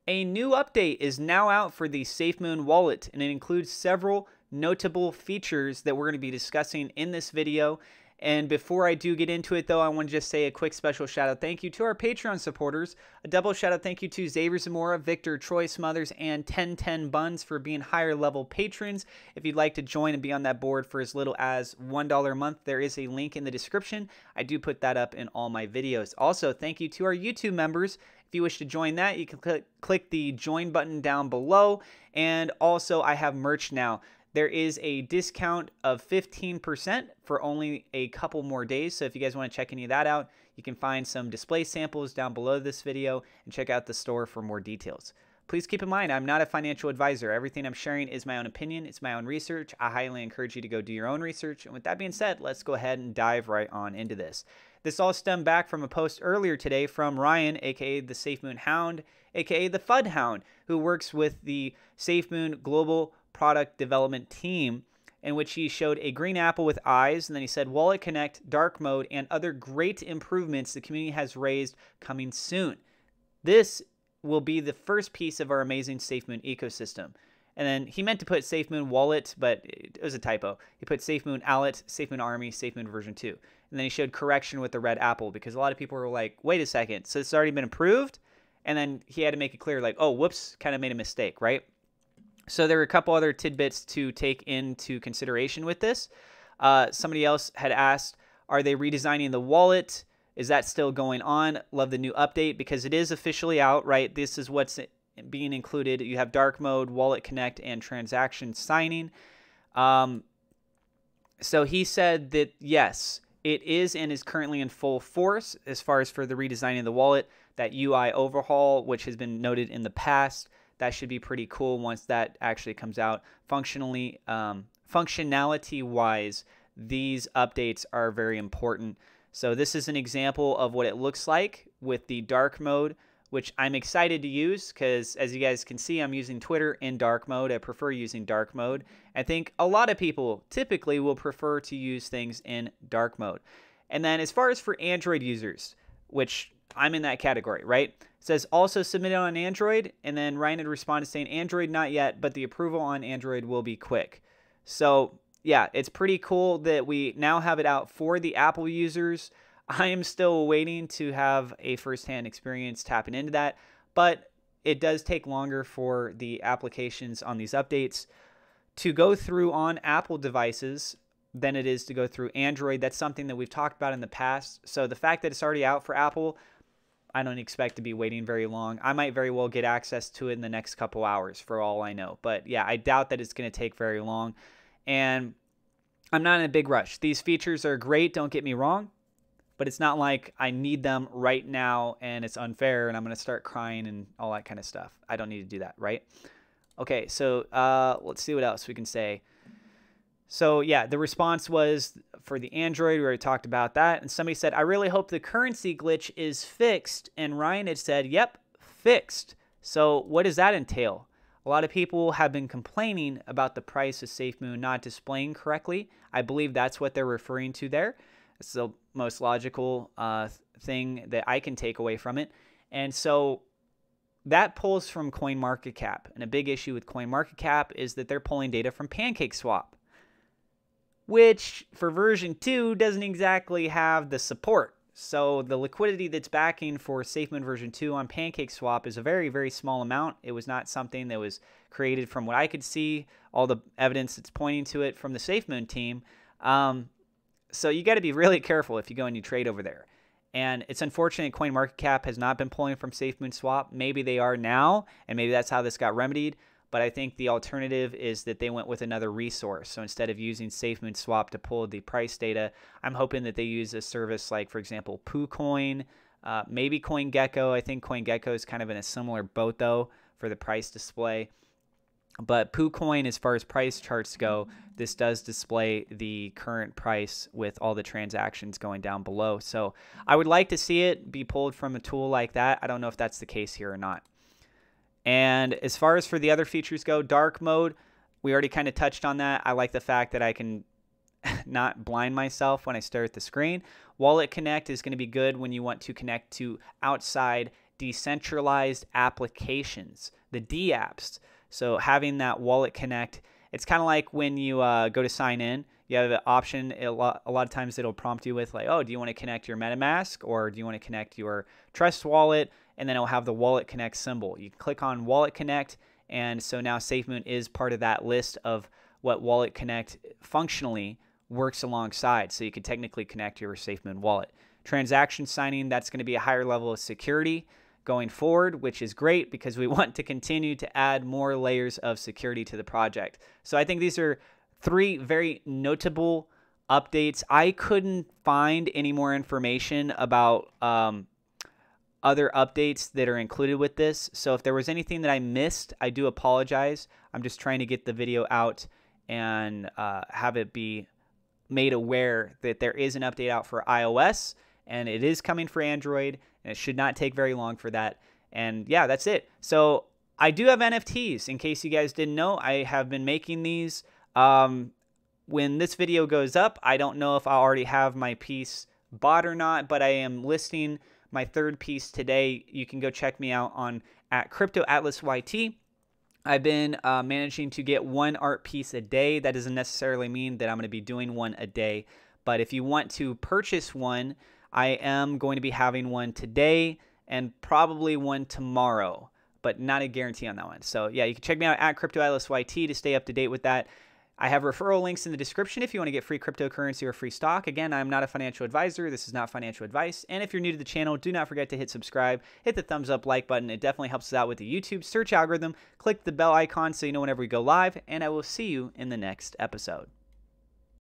A new update is now out for the SafeMoon Wallet, and it includes several notable features that we're going to be discussing in this video. And before I do get into it, though, I want to just say a quick special shout out thank you to our Patreon supporters. A double shout out thank you to Xavier Zamora, Victor, Troy Smothers, and 1010 Buns for being higher level patrons. If you'd like to join and be on that board for as little as $1 a month, there is a link in the description. I do put that up in all my videos. Also, thank you to our YouTube members. If you wish to join that, you can click the join button down below. And also, I have merch now. There is a discount of 15% for only a couple more days. So if you guys want to check any of that out, you can find some display samples down below this video and check out the store for more details. Please keep in mind, I'm not a financial advisor. Everything I'm sharing is my own opinion. It's my own research. I highly encourage you to go do your own research. And with that being said, let's go ahead and dive right on into this. This all stemmed back from a post earlier today from Ryan, aka the SafeMoon Hound, aka the FUD Hound, who works with the SafeMoon Global Product Development Team, in which he showed a green apple with eyes, and then he said WalletConnect, dark mode, and other great improvements the community has raised coming soon. This will be the first piece of our amazing SafeMoon ecosystem. And then he meant to put SafeMoon Wallet, but it was a typo. He put SafeMoon Wallet, SafeMoon Army, SafeMoon version 2. And then he showed correction with the red apple, because a lot of people were like, wait a second, so it's already been approved? And then he had to make it clear, like, oh, whoops, kind of made a mistake, right? So there were a couple other tidbits to take into consideration with this. Somebody else had asked, are they redesigning the wallet? Is that still going on? Love the new update because it is officially out, right? This is what's being included. You have dark mode, WalletConnect, and transaction signing. So he said that, yes, it is and is currently in full force as far as for the redesigning of the wallet. That UI overhaul, which has been noted in the past, that should be pretty cool once that actually comes out. Functionality-wise, these updates are very important. So this is an example of what it looks like with the dark mode, which I'm excited to use because, as you guys can see, I'm using Twitter in dark mode. I prefer using dark mode. I think a lot of people typically will prefer to use things in dark mode. And then as far as for Android users, which I'm in that category, right? It says also submitted on Android, and then Ryan had responded saying Android not yet, but the approval on Android will be quick. So yeah, it's pretty cool that we now have it out for the Apple users. I am still waiting to have a firsthand experience tapping into that, but it does take longer for the applications on these updates to go through on Apple devices than it is to go through Android. That's something that we've talked about in the past. So the fact that it's already out for Apple, I don't expect to be waiting very long. I might very well get access to it in the next couple hours for all I know. But yeah, I doubt that it's going to take very long. And I'm not in a big rush. These features are great, don't get me wrong. But it's not like I need them right now and it's unfair and I'm going to start crying and all that kind of stuff. I don't need to do that, right? Okay, so let's see what else we can say. So yeah, the response was for the Android. We already talked about that. And somebody said, I really hope the currency glitch is fixed. And Ryan had said, yep, fixed. So what does that entail? A lot of people have been complaining about the price of SafeMoon not displaying correctly. I believe that's what they're referring to there. It's the most logical thing that I can take away from it. And so that pulls from CoinMarketCap. And a big issue with CoinMarketCap is that they're pulling data from PancakeSwap, which for version 2 doesn't exactly have the support. So the liquidity that's backing for SafeMoon version 2 on PancakeSwap is a very, very small amount. It was not something that was created from what I could see, all the evidence that's pointing to it from the SafeMoon team. So you got to be really careful if you go and you trade over there. And it's unfortunate CoinMarketCap has not been pulling from SafeMoon Swap. Maybe they are now, and maybe that's how this got remedied. But I think the alternative is that they went with another resource. So instead of using SafeMoon Swap to pull the price data, I'm hoping that they use a service like, for example, PooCoin, maybe CoinGecko. I think CoinGecko is kind of in a similar boat, though, for the price display. But PooCoin, as far as price charts go, this does display the current price with all the transactions going down below. So I would like to see it be pulled from a tool like that. I don't know if that's the case here or not. And as far as for the other features go, dark mode, we already kind of touched on that. I like the fact that I can not blind myself when I stare at the screen. WalletConnect is going to be good when you want to connect to outside decentralized applications, the dApps. So having that Wallet Connect, it's kind of like when you go to sign in, you have an option. A lot of times it'll prompt you with like, oh, do you want to connect your MetaMask or do you want to connect your Trust Wallet? And then it'll have the Wallet Connect symbol. You click on Wallet Connect, and so now SafeMoon is part of that list of what Wallet Connect functionally works alongside. So you can technically connect your SafeMoon wallet. Transaction signing, that's going to be a higher level of security going forward, which is great because we want to continue to add more layers of security to the project. So I think these are 3 very notable updates. I couldn't find any more information about other updates that are included with this. So if there was anything that I missed, I do apologize. I'm just trying to get the video out and have it be made aware that there is an update out for iOS, and it is coming for Android, and it should not take very long for that. And yeah, that's it. So I do have NFTs. In case you guys didn't know, I have been making these. When this video goes up, I don't know if I already have my piece bought or not, but I am listing my 3rd piece today. You can go check me out on at CryptoAtlasYT. I've been managing to get 1 art piece a day. That doesn't necessarily mean that I'm going to be doing 1 a day, but if you want to purchase one, I am going to be having one today and probably one tomorrow, but not a guarantee on that one. So yeah, you can check me out at CryptoAtlasYT to stay up to date with that. I have referral links in the description if you want to get free cryptocurrency or free stock. Again, I'm not a financial advisor. This is not financial advice. And if you're new to the channel, do not forget to hit subscribe, hit the thumbs up, like button. It definitely helps us out with the YouTube search algorithm. Click the bell icon so you know whenever we go live, and I will see you in the next episode.